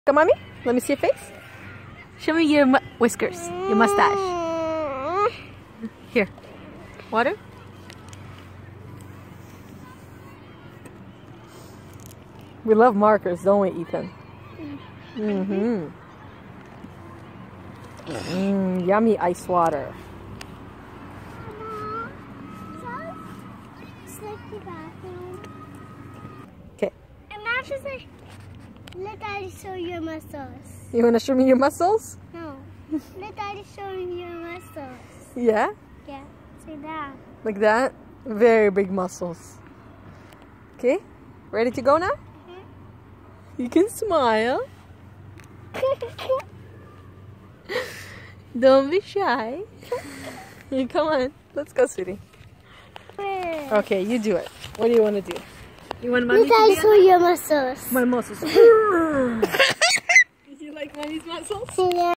Come, mommy. Let me see your face. Show me your whiskers, your mustache. Here. Water. We love markers, don't we, Ethan? Yummy ice water. Okay. Imagine let Daddy show your muscles. You want to show me your muscles? No. Let Daddy show you your muscles. Yeah? Yeah. Say that. Like that? Very big muscles. Okay? Ready to go now? You can smile. Don't be shy. Come on. Let's go, sweetie. Okay, you do it. What do you want to do? You want mommy to Daddy show your muscles. My muscles. You like mommy's muscles? Yeah.